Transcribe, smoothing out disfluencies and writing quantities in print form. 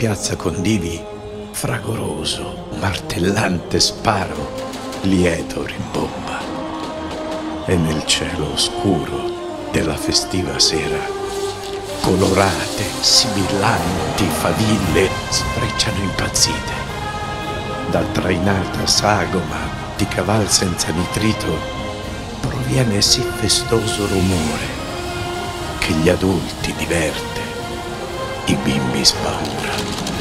piazza condivi fragoroso, martellante sparo, lieto rimbomba. E nel cielo oscuro della festiva sera, colorate, sibillanti faville sfrecciano impazzite. Da trainata sagoma di caval senza nitrito proviene sì festoso rumore che gli adulti diverte, i bimbi spaura.